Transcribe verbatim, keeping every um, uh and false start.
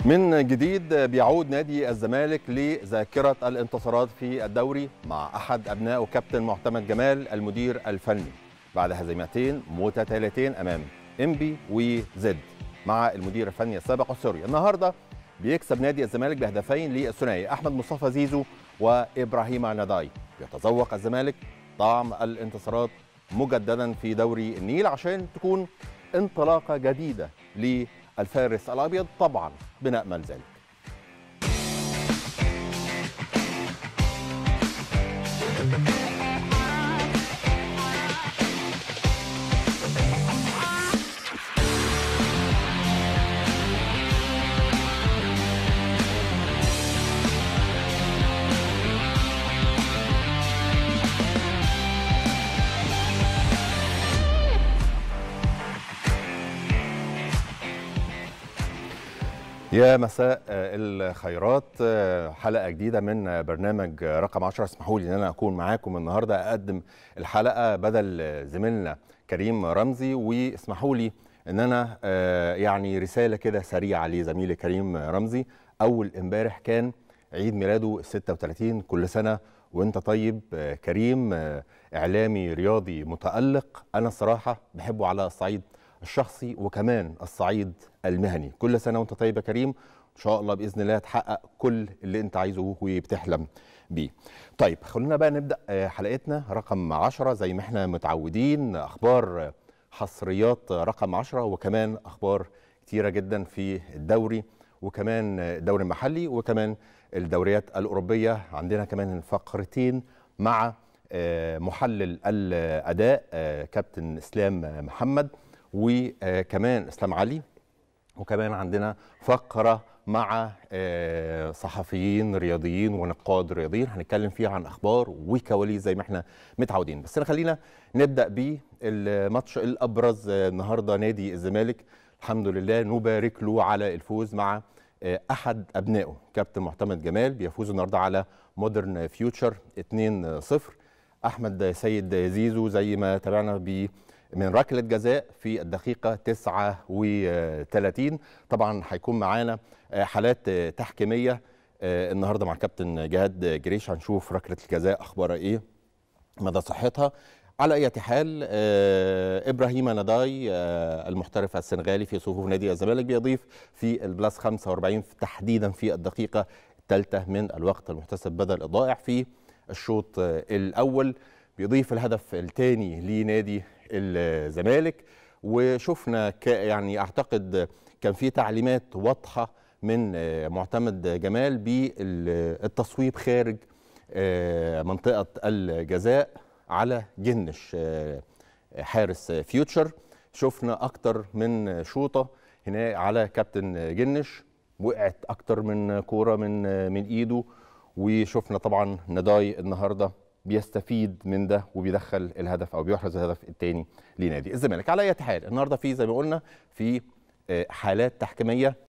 من جديد بيعود نادي الزمالك لذاكرة الانتصارات في الدوري مع أحد أبنائه كابتن معتمد جمال المدير الفني بعد هزيمتين متتاليتين أمام إنبي وزد مع المدير الفني السابق السوري. النهارده بيكسب نادي الزمالك بهدفين للثنائي أحمد مصطفى زيزو وإبراهيم نداي. يتذوق الزمالك طعم الانتصارات مجددا في دوري النيل عشان تكون انطلاقة جديدة للفارس الأبيض. طبعا بنأمل ذلك. يا مساء الخيرات، حلقة جديدة من برنامج رقم عشرة. اسمحوا لي ان انا اكون معاكم النهارده اقدم الحلقة بدل زميلنا كريم رمزي، واسمحوا لي ان انا يعني رسالة كده سريعة لزميلي كريم رمزي. اول امبارح كان عيد ميلاده ستة وثلاثين، كل سنة وانت طيب كريم. اعلامي رياضي متألق، انا الصراحة بحبه على الصعيد الشخصي وكمان الصعيد المهني. كل سنة وانت طيب يا كريم، ان شاء الله باذن الله تحقق كل اللي انت عايزه وبتحلم بيه. طيب خلونا بقى نبدا حلقتنا رقم عشرة زي ما احنا متعودين. اخبار حصريات رقم عشرة وكمان اخبار كتيره جدا في الدوري وكمان الدوري المحلي وكمان الدوريات الاوروبيه. عندنا كمان فقرتين مع محلل الاداء كابتن اسلام محمد وكمان اسلام علي، وكمان عندنا فقرة مع صحفيين رياضيين ونقاد رياضيين هنتكلم فيها عن أخبار وكواليس زي ما احنا متعودين. بس خلينا نبدأ بالماتش الأبرز النهاردة. نادي الزمالك الحمد لله نبارك له على الفوز مع أحد أبنائه كابتن معتمد جمال، بيفوز النهاردة على مودرن فيوتشر اتنين صفر. أحمد سيد زيزو زي ما تابعنا ب من ركلة جزاء في الدقيقة تسعة وثلاثين. طبعا هيكون معانا حالات تحكيمية النهارده مع كابتن جهاد جريش، هنشوف ركلة الجزاء اخبارها ايه، مدى صحتها. على اي حال ابراهيم نداي المحترف السنغالي في صفوف نادي الزمالك بيضيف في البلاس خمسة وأربعين تحديدا في الدقيقة الثالثة من الوقت المحتسب بدل الضائع في الشوط الاول، بيضيف الهدف الثاني لنادي الزمالك. وشفنا يعني اعتقد كان في تعليمات واضحه من معتمد جمال بالتصويب خارج منطقه الجزاء على جنش حارس فيوتشر. شفنا اكتر من شوطه هنا على كابتن جنش، وقعت اكتر من كوره من من ايده. وشفنا طبعا نداي النهارده بيستفيد من ده وبيدخل الهدف او بيحرز الهدف الثاني لنادي الزمالك. على اي حال النهارده في زي ما قلنا في حالات تحكيميه